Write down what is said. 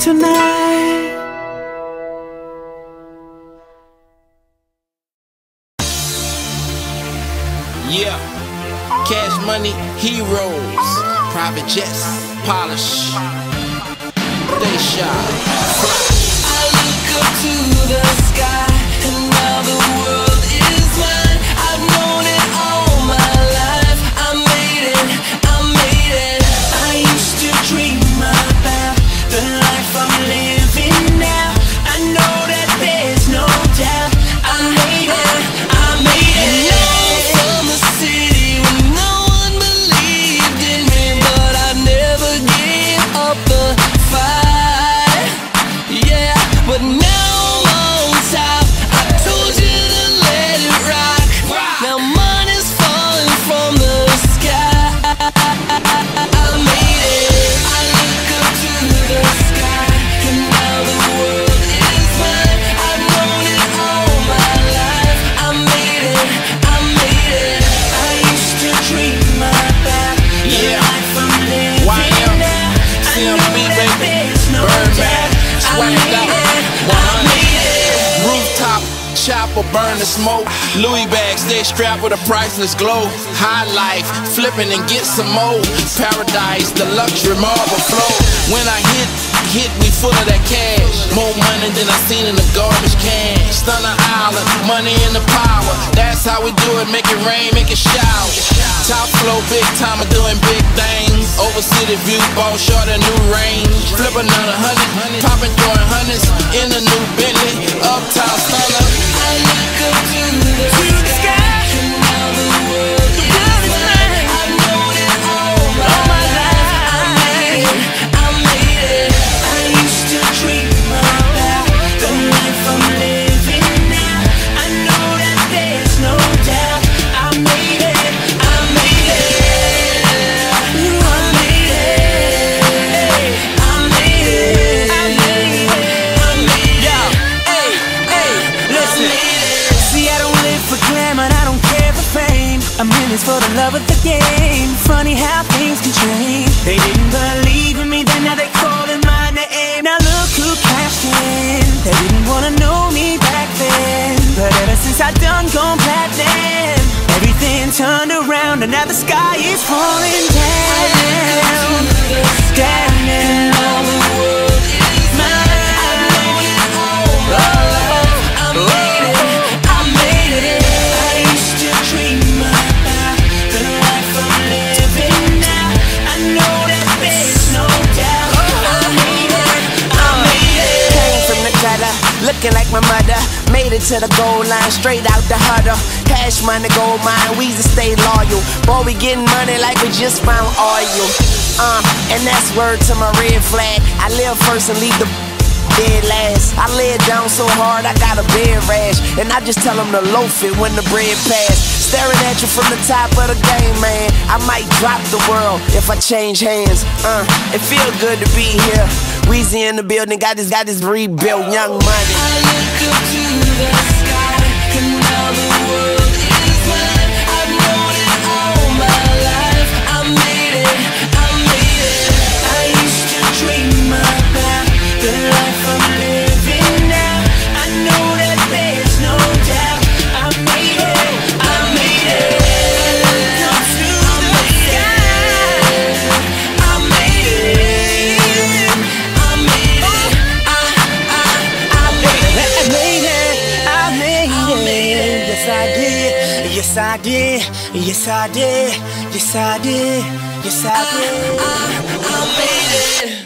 tonight. Yeah, Cash Money, Heroes, private jets, polish, they shot, fly. I look up to the sky, and now the world is mine. I've known it all my life. I made it, I made it. I used to dream about the life I'm living now. I know that there's no doubt. I made it, I made it. From the city when no one believed in me, but I never gave up the fight. Yeah, but now I'm on top. I told you to let it rock. Now money's falling from the sky. I made it. I look up to the sky, and now the world is mine. I've known it all my life. I made it, I made it. I used to dream about the life I'm living now. I know that there's no doubt. Swagged out, 100. Rooftop, chopper, burn the smoke. Louis bags, they strapped with a priceless glow. High life, flipping and get some more. Paradise, the luxury marble flow. When I hit, we full of that cash. More money than I seen in the garbage can. Stunner Island, money in the power. That's how we do it, make it rain, make it shower. Top flow, big time, doing big things. Over city view, ball short, a new range. Flip another 100, popping, throwing hundreds in a new Bentley. Uptown stunner. I look up to the sky, and now the world is mine. I've known it all my life. I made it, I made it. I used to dream about the life I'm living now. I know that there's no doubt. I made it, I made it. I made it, I made it, I made it, I made it. Hey, hey, listen. See, I don't live for glamour, I don't care for fame. I'm in this for the love of the game. Funny how things can change. They didn't believe in me, then now they calling my name. Now look who cashed in. They didn't wanna know me back then, but ever since I done gone platinum, everything turned around and now the sky is falling down. Down now. All the world is mine. I've known it all my life. I made it, I made it. I used to dream about the life I'm living now. I know that there's no doubt. I made it, I made it. Came from the gutter, looking like my mother. Made it to the goal line, straight out the huddle. Cash money, gold mine, we just stay loyal. Boy, we getting money like we just found oil. And that's word to my red flag. I live first and leave the dead last. I lay it down so hard I got a bed rash, and I just tell them to loaf it when the bread pass. Staring at you from the top of the game, man. I might drop the world if I change hands. It feel good to be here. Weezy in the building, got this rebuilt Young Money. I look up to the sky, and now the world is mine. I've known it all my life. I made it, I made it. I used to dream about the life I'm living now. I know that there's no doubt. I made it, I made it. I look up to the sky, I made it, I made it. Yes, I did. Yes, I did. Yes, I did. Yes, I did. I made it.